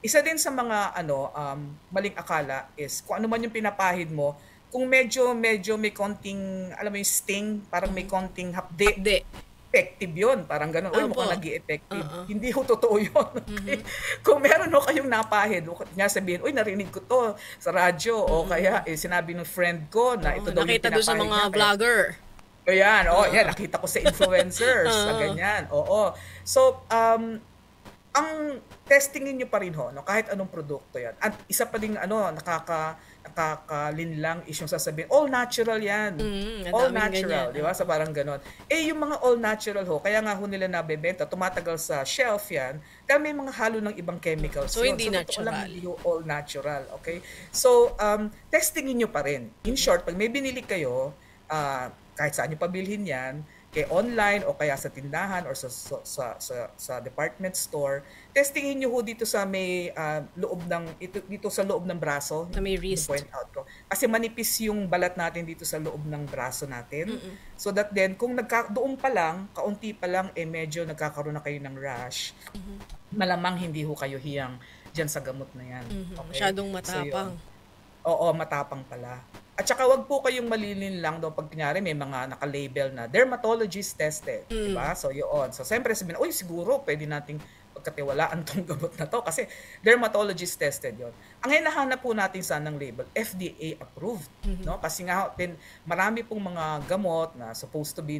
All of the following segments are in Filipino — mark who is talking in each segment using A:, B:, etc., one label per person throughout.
A: isa din sa mga maling akala is kung ano man yung pinapahid mo, kung medyo may konting, alam mo yung sting, parang may konting hapde,
B: Hapde.
A: effective yun. Parang gano'n, uy, mukhang
B: Opo.
A: nag-i-effective.
B: Oo.
A: Hindi ho totoo yun. Okay? Kung meron ho kayong napahid, nga sabihin, uy, narinig ko to sa radyo, o kaya sinabi ng friend ko na
B: Oo,
A: ito daw yung
B: nakita doon sa
A: pinapahid
B: mga
A: niya, kaya
B: vlogger.
A: ayan, yan, nakita ko sa influencers, na
B: Oo.
A: ganyan, oo. So, ang testingin nyo pa rin ho, no, kahit anong produkto yan. At isa pa ding nakakalinlang is yung sasabihin, all natural yan.
B: Ang
A: All
B: daming
A: natural,
B: ganyan.
A: di ba? Sa parang ganon. Yung mga all natural ho, kaya nga ho nila nabebenta, tumatagal sa shelf yan, kaya may mga halo ng ibang chemicals
B: So,
A: yun.
B: hindi
A: Sa totoo lang,
B: natural.
A: hindi ho all natural. Okay? So, testingin nyo pa rin. In short, pag may binili kayo, kahit saan nyo pabilhin yan, kay online o kaya sa tindahan or sa department store, testingin niyo ho dito sa may loob ng dito sa loob ng braso,
B: Na may wrist.
A: point out ko. Kasi manipis yung balat natin dito sa loob ng braso natin. So that then kung doon pa lang, kaunti pa lang medyo nagkakaroon na kayo ng rash, malamang hindi ho kayo hiyang diyan sa gamot na yan. Okay?
B: Masyadong
A: So yun.
B: matapang.
A: Oo, matapang pala. At saka wag po kayong malilin lang daw pag kunyari may mga naka-label na dermatologist tested, di ba? So yun. So siyempre sabihin, uy, siguro pwede nating pagkatiwalaan tong gamot na to kasi dermatologist tested yon. Ang hinahanap po natin sana ng label, FDA approved, no? Kasi nga marami pong mga gamot na supposed to be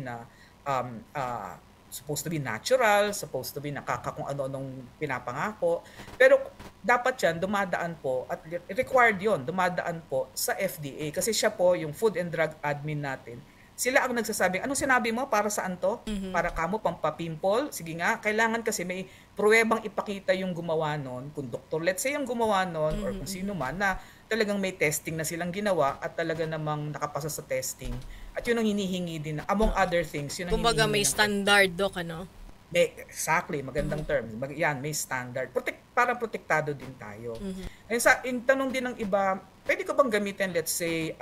A: natural, supposed to be kung ano-anong pinapangako. Pero dapat yan, dumadaan po, at required yon, dumadaan po sa FDA. Kasi siya po, yung Food and Drug Admin natin, sila ang nagsasabing, anong sinabi mo, para saan to? Para kamo, pampapimple? Sige nga, kailangan kasi may pruwebang ipakita yung gumawa nun, kung doktor, let's say, yung gumawa nun, or kung sino man, na talagang may testing na silang ginawa at talaga namang nakapasa sa testing. At yun ang hinihingi din, among other things, yun ang
B: Kumbaga
A: hinihingi
B: may standard, Doc, ano?
A: Exactly, magandang term. Yan, may standard. Para protektado din tayo. And tanong din ng iba, pwede ko bang gamitin, let's say,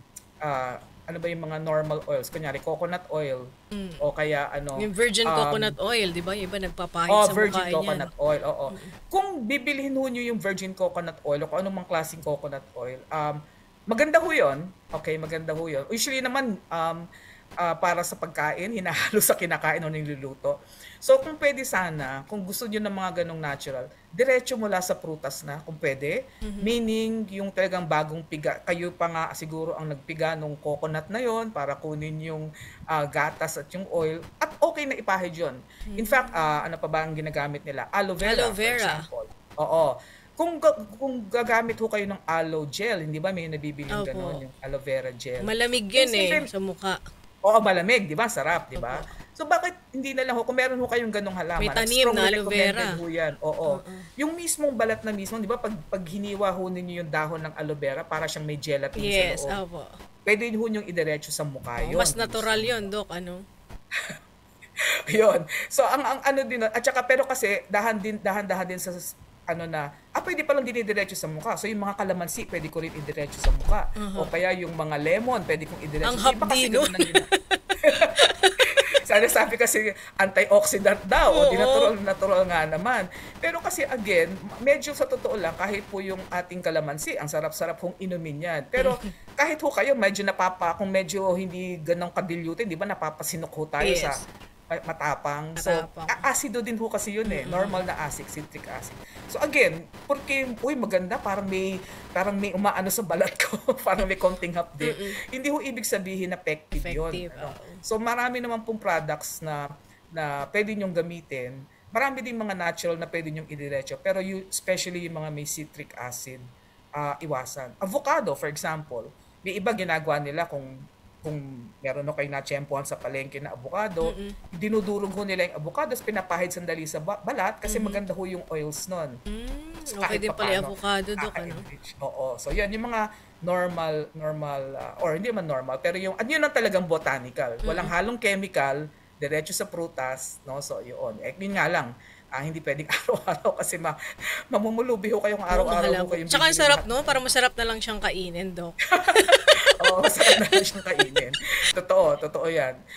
A: ano ba yung mga normal oils? Kunyari, coconut oil. O kaya
B: Yung virgin coconut oil, di ba? Yung iba nagpapahid sa
A: virgin
B: mukha niyan.
A: coconut oil, oo. Kung bibilhin ho nyo yung virgin coconut oil o kung anong mga klaseng coconut oil, maganda ho yun. Okay, maganda ho yun. Usually naman, para sa pagkain, hinahalo sa kinakain o niluluto. So kung pwede sana, kung gusto niyo ng mga ganong natural, diretso mula sa prutas na kung pwede. Meaning yung talagang bagong piga, kayo pa nga siguro ang nagpiga nung coconut na yon para kunin yung gatas at yung oil, at okay na ipahid yun. In fact, ano pa ba ang ginagamit nila? Aloe vera,
B: Aloe
A: for
B: vera.
A: example. Oo. Kung gagamit ho kayo ng aloe gel, hindi ba may nabibiling
B: Opo.
A: ganon, yung aloe vera gel?
B: Malamig yan
A: Simple-
B: sa mukha.
A: Oo, malamig, di ba? Sarap, di ba? So bakit hindi na lang ho, kung meron ho kayong ganong halaman,
B: May
A: at
B: tanim
A: strongly
B: na aloe vera.
A: recommended ho yan. Oo. Yung mismong balat na mismo, di ba, pag hiniwa ho ninyo yung dahon ng aloe vera, para siyang may gelatin
B: Yes,
A: sa loob.
B: opo.
A: Pwede ho nyong idiretso sa mukha yun.
B: Mas natural yun, Doc, ano?
A: Yun. So ang ano din, at saka pero kasi dahan-dahan din sa pwede palang dinidiretso sa mukha. So yung mga kalamansi, pwede ko rin idiretso sa mukha. O kaya yung mga lemon, pwede kong idiretso.
B: Ang
A: Iba kasi
B: hapdi, no?
A: ganun ang sana sabi kasi antioxidant daw, o di natural nga naman. Pero kasi again, medyo sa totoo lang, kahit po yung ating kalamansi, ang sarap-sarap hong inumin yan. Pero kahit ho kayo, kung medyo hindi ganong kadilutin, di ba napapasinok ho tayo
B: Yes.
A: sa matapang. So,
B: Matapang.
A: acido din ho kasi yun eh. Normal na acid, citric acid. So again, porque, maganda, parang may umaano sa balat ko. Parang may konting hapde. Hindi ho ibig sabihin na effective yun.
B: Effective,
A: Ano?
B: oo.
A: So marami naman pong products na pwede nyong gamitin. Marami din mga natural na pwede nyong idiretso. Pero especially yung mga may citric acid, iwasan. Avocado, for example. May iba ginagawa nila kung meron kayo na-tsempohan sa palengke na avocado, dinudurog ho nila yung avocado, pinapahid sandali sa balat kasi maganda ho yung oils nun.
B: Okay din pala yung avocado, Doc, ano?
A: Oo. So yan, yung mga normal, or hindi man normal, pero yun ang talagang botanical. Walang halong chemical, diretso sa prutas, no? So yun. Yun nga lang, hindi pwedeng araw-araw kasi mamumulubi ho kayong araw-araw ho kayong
B: Tsaka ang
A: bibili
B: sarap,
A: lahat.
B: no? Parang masarap na lang siyang kainin, Doc.
A: Oo, masarap na siyang kainin. Totoo yan.